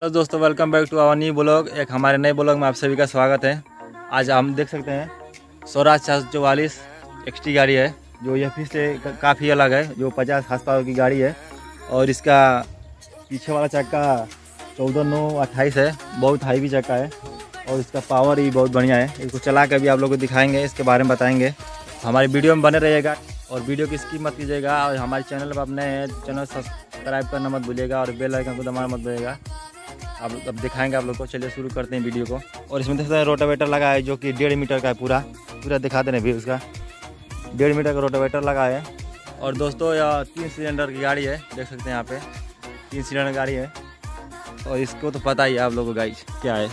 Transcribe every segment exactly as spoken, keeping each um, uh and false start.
दोस्तों, welcome back to our new blog. एक हमारे नए ब्लॉग में आप सभी का स्वागत है। आज हम देख सकते हैं स्वराज चार सौ चौवालीस एक्सटी गाड़ी है, जो यह फिर से काफ़ी अलग है, जो पचास हार्स पावर की गाड़ी है। और इसका पीछे वाला चक्का चौदह नौ अट्ठाईस है, बहुत हाईवी चक्का है। और इसका पावर ही बहुत बढ़िया है। इसको चला के भी आप लोग को दिखाएंगे, इसके बारे में बताएंगे। हमारी वीडियो में बने रहिएगा और वीडियो की स्किप मत कीजिएगा। और हमारे चैनल पर आप नए हैं, चैनल सब्सक्राइब करना मत भूलिएगा और बेल आइकन को दबाना मत भूलिएगा। आप अब दिखाएंगे आप लोग को। चलिए शुरू करते हैं वीडियो को। और इसमें देख सकते हैं रोटावेटर लगा है, जो कि डेढ़ मीटर का है। पूरा पूरा दिखा देने भी उसका डेढ़ मीटर का रोटावेटर लगा है। और दोस्तों, यह तीन सिलेंडर की गाड़ी है, देख सकते हैं यहाँ पे तीन सिलेंडर गाड़ी है। और इसको तो पता ही है आप लोगों को गाइस क्या है,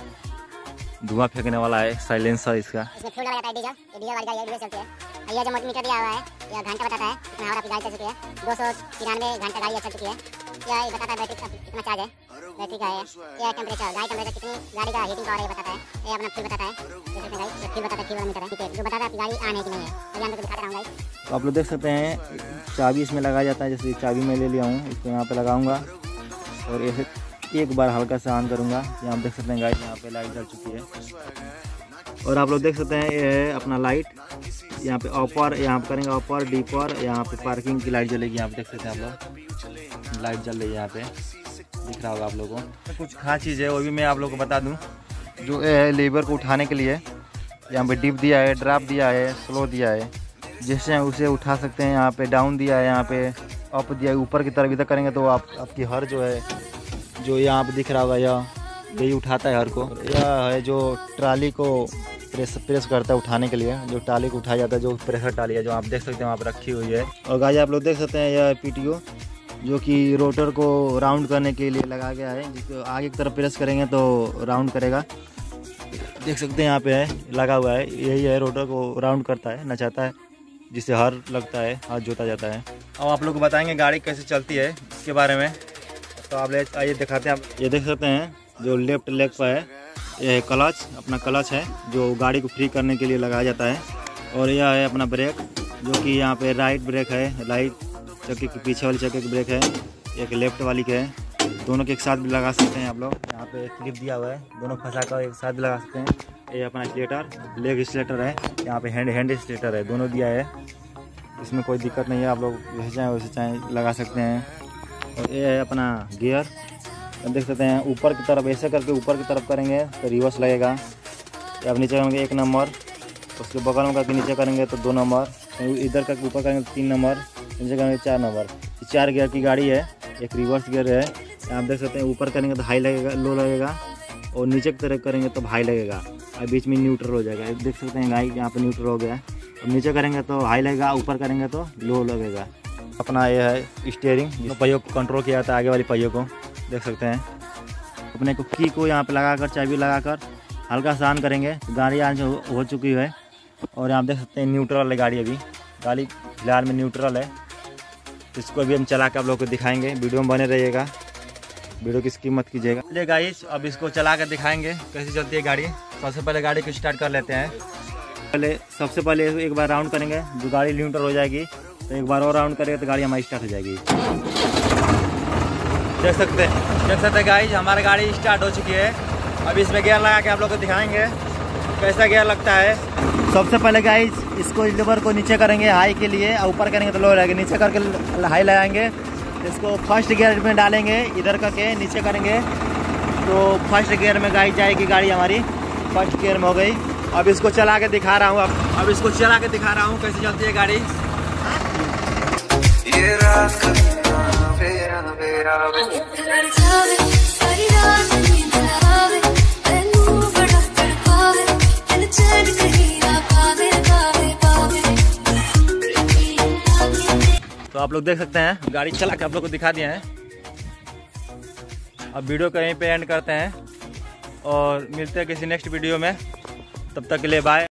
धुआं फेंकने वाला है, साइलेंसर इसका। इसमें फ्यूल डाला जाता है, डीजल। ये डीजल वाली गाड़ी है, डीजल चलती है। ये जो मीटर दिया हुआ है, यह घंटा बताता है कितना आवर आपकी गाड़ी चल चुकी है। दो सौ तिरानवे घंटा गाड़ी चल चुकी है। यह बताता है बैटरी कितना चार्ज है, बैटरी का है। यह टेम्परेचर, गाड़ी टेम्परेचर कितनी गाड़ी का हीटिंग पावर है बताता है। ये अपना फ्यूल बताता है, जैसे कि गाड़ी फ्यूल बताता है, फ्यूल मीटर है, ठीक है, जो बताता है आपकी गाड़ी ऑन है कि नहीं है। तो यहाँ पे दिखा रहा हूँ गाइस। आप लोग देख सकते हैं चाबी इसमें लगाया जाता है। जैसे चाबी मैं ले लिया हूँ, इसको यहाँ पे लगाऊंगा और ऐसे एक बार हल्का से ऑन करूँगा। यहाँ देख सकते हैं गाइस, यहाँ पे लाइट जल चुकी है। और आप लोग देख सकते हैं ये है अपना लाइट। यहाँ पे ऑपर, यहाँ पे करेंगे ऑपर डीपर, यहाँ पे पार्किंग की लाइट जलेगी। यहाँ पे देख सकते हैं आप लोग, लाइट जल रही है, यहाँ पे दिख रहा होगा आप लोगों को। कुछ खास चीज़ है वो भी मैं आप लोगों को बता दूँ, जो है लीवर को उठाने के लिए यहाँ पे डिप दिया है, ड्रॉप दिया है, स्लो दिया है, जिससे उसे उठा सकते हैं। यहाँ पे डाउन दिया है, यहाँ पे अप दिया है। ऊपर की तरफ इधर करेंगे तो आप आपकी हर जो है, जो यहाँ पे दिख रहा होगा, यह यही उठाता है हर को। यह है जो ट्राली को प्रेस प्रेस करता है उठाने के लिए, जो ट्राली को उठाया जाता है, जो प्रेशर ट्राली है, जो आप देख सकते हैं वहाँ पर रखी हुई है। और गाइस आप लोग देख सकते हैं यह पीटीओ, जो कि रोटर को राउंड करने के लिए लगा गया है। जिसको आगे की तरफ प्रेस करेंगे तो राउंड करेगा। देख सकते हैं यहाँ पे है लगा हुआ है, यही है, रोटर को राउंड करता है, नचाता है, जिससे हर लगता है, हाथ जोता जाता है। अब आप लोग को बताएंगे गाड़ी कैसे चलती है इसके बारे में। तो आप ले आइए दिखाते हैं। आप ये देख सकते हैं जो लेफ्ट लेग पर है, यह क्लच, अपना क्लच है, जो गाड़ी को फ्री करने के लिए लगाया जाता है। और यह है अपना ब्रेक, जो कि यहाँ पे राइट ब्रेक है, राइट चक्के के पीछे वाली चक्के की ब्रेक है, एक लेफ्ट वाली के है। दोनों के एक साथ भी लगा सकते हैं आप लोग। यहाँ पे क्लिप दिया हुआ है, दोनों फंसा कर एक साथ भी लगा सकते हैं। ये अपना एक्सीलेटर, लेग एक्सीलेटर है, यहाँ पे हैंड हैंड एक्सीलेटर है, दोनों दिया है। इसमें कोई दिक्कत नहीं है, आप लोग जैसे चाहें वैसे चाहें लगा सकते हैं। और ये है अपना गियर, देख सकते हैं ऊपर की तरफ ऐसे करके ऊपर की तरफ करेंगे तो रिवर्स लगेगा। अब नीचे करेंगे एक नंबर, उसके बगल में करके नीचे करेंगे तो दो नंबर, इधर करके ऊपर करेंगे तो तीन नंबर, नीचे करेंगे चार नंबर। चार गियर की गाड़ी है, एक रिवर्स गियर है। आप देख सकते हैं ऊपर करेंगे तो हाई लगेगा, लो लगेगा, और नीचे की तरफ करेंगे तो हाई लगेगा, और बीच में न्यूट्रल हो जाएगा। देख सकते हैं गाड़ी यहाँ पे न्यूट्रल हो गया। अब नीचे करेंगे तो हाई लगेगा, ऊपर करेंगे तो लो लगेगा। अपना ये है स्टीयरिंग, जिस पहियों को कंट्रोल किया जाता है, आगे वाली पहियों को देख सकते हैं। अपने को की को यहाँ पे लगाकर, चाबी लगाकर हल्का सा ऑन करेंगे तो गाड़ी आज हो, हो चुकी है। और यहाँ देख सकते हैं न्यूट्रल है गाड़ी, अभी गाड़ी फिलहाल में न्यूट्रल है। इसको अभी हम चला के आप लोग को दिखाएंगे, वीडियो में बने रहिएगा, वीडियो की स्किप मत कीजिएगा। चलिए गाइस, अब इसको चला कर दिखाएंगे कैसे चलती है गाड़ी। सबसे पहले गाड़ी को स्टार्ट कर लेते हैं। पहले सबसे पहले एक बार राउंड करेंगे, जो गाड़ी न्यूट्रल हो जाएगी तो एक बार और राउंड करेंगे तो गाड़ी हमारी स्टार्ट हो जाएगी। देख सकते हैं देख सकते हैं गाइस, हमारी गाड़ी स्टार्ट हो चुकी है। अब इसमें गियर लगा के आप लोग को दिखाएंगे कैसा गियर लगता है। सबसे पहले गाइस इसको लीवर को नीचे करेंगे हाई के लिए, और ऊपर करेंगे तो लो लगेगा। नीचे करके हाई लगाएंगे, इसको फर्स्ट गियर में डालेंगे, इधर करके नीचे करेंगे तो फर्स्ट गियर में गाइस जाएगी गाड़ी हमारी, फर्स्ट गियर में हो गई। अब इसको चला के दिखा रहा हूँ अब अब इसको चला के दिखा रहा हूँ कैसे चलती है गाड़ी। ये तो आप लोग देख सकते हैं गाड़ी चला के आप लोग को दिखा दिया है। अब वीडियो को यहीं पे एंड करते हैं और मिलते हैं किसी नेक्स्ट वीडियो में। तब तक के लिए बाय।